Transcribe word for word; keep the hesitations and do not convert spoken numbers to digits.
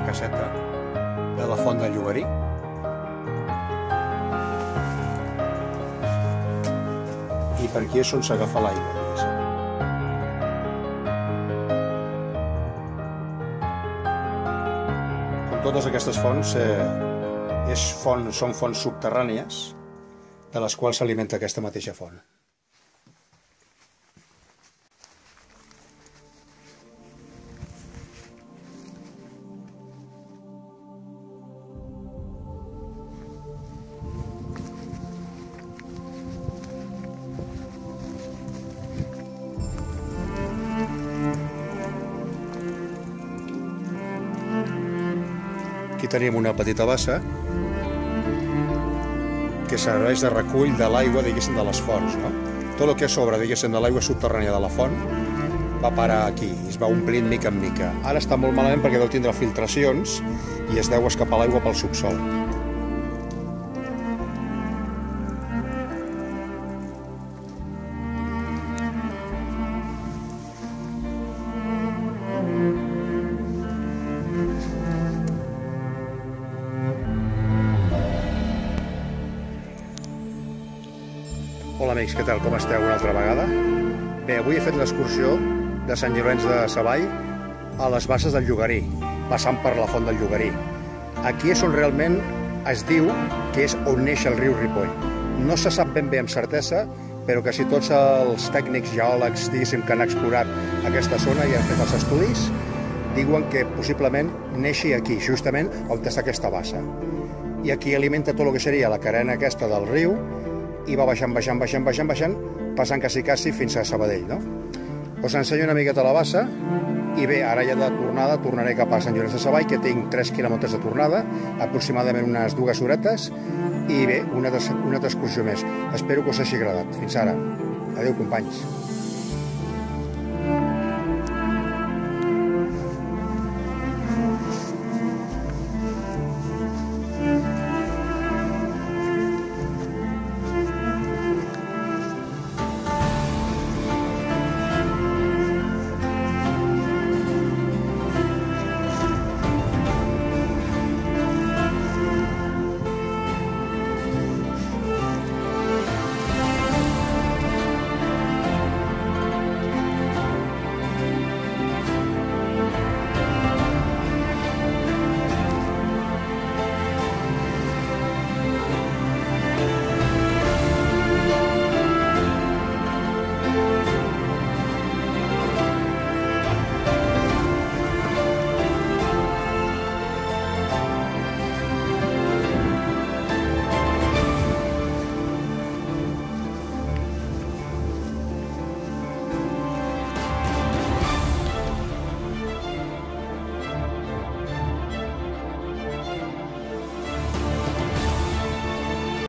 caseta de la Font del Llogarí. I per aquí és on s'agafa l'aigua. Com totes aquestes fonts, eh, és font, són fonts subterrànies de les quals s'alimenta aquesta mateixa font. Aquí tenim una petita bassa que serveix de recull de l'aigua, diguéssim, de les fonts, no? Tot el que sobra, diguéssim, de l'aigua subterrània de la font va parar aquí, es va omplint mica en mica. Ara està molt malament perquè deu tindre filtracions i es deu escapar l'aigua pel subsòl. Hola amics, què tal? Com esteu una altra vegada? Bé, avui he fet l'excursió de Sant Llorenç de Savall a les basses del Llogarí, passant per la Font del Llogarí. Aquí és on realment es diu que és on neix el riu Ripoll. No se sap ben bé amb certesa, però que si tots els tècnics geòlegs, diguéssim, que han explorat aquesta zona i han fet els estudis, diuen que possiblement neixi aquí, justament on està aquesta bassa. I aquí alimenta tot el que seria la carena aquesta del riu, i va baixant, baixant, baixant, baixant, baixant, passant quasi, quasi fins a Sabadell, no? Us ensenyo una miqueta la bassa, i bé, ara ja de tornada tornaré cap a Sant Llorenç de Savall, que tinc tres quilòmetres de tornada, aproximadament unes dues horetes, i bé, una, una excursió més. Espero que us hagi agradat. Fins ara. Adéu, companys.